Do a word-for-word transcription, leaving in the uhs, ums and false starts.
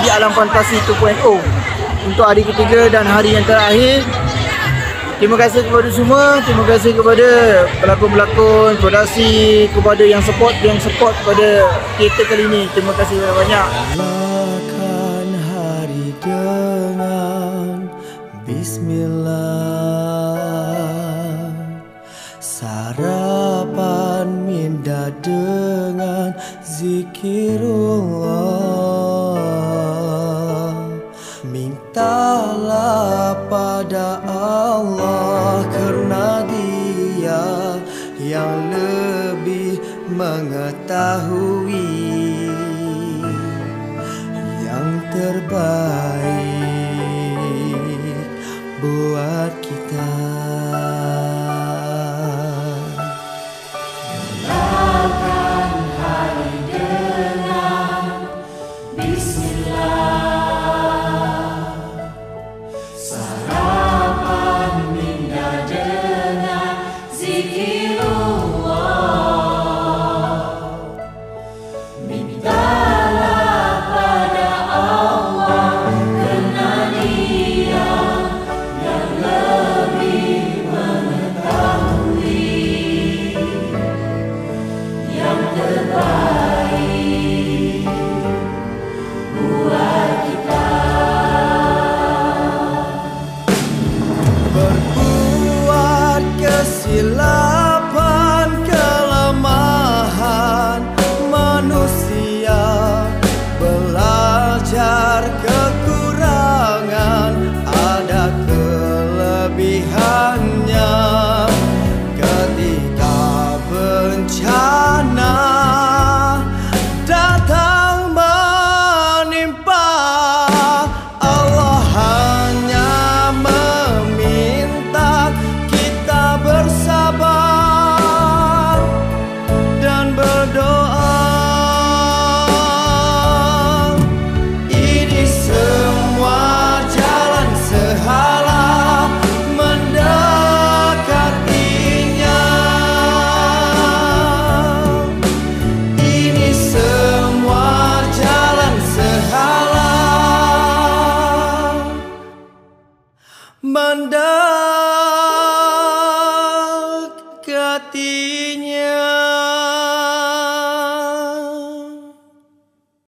di Alam Fantasi dua titik kosong untuk hari ketiga dan hari yang terakhir. Terima kasih kepada semua, terima kasih kepada pelakon-pelakon, produksi, kepada yang support, yang support pada teater kali ini. Terima kasih banyak. Mulakan hari dengan Bismillah, sarapan minda dengan zikirullah. Mintalah pada Allah karena Dia yang lebih mengetahui yang terbaik buat kita. Mulakan hari dengan Bismillah, sarapan minda dengan zikirullah. Mintalah pada Allah karena Dia yang lebih mengetahui yang terbaik buat kita. Berbuat kesilapan, kelemahan manusia, belajar kekurangan, ada kelebihannya. Ketika bencana datang menimpa, Allah hanya meminta kita bersabar dan berdoa. Ini semua jalan sehala mendekatinya. Ini semua jalan sehala mendekat.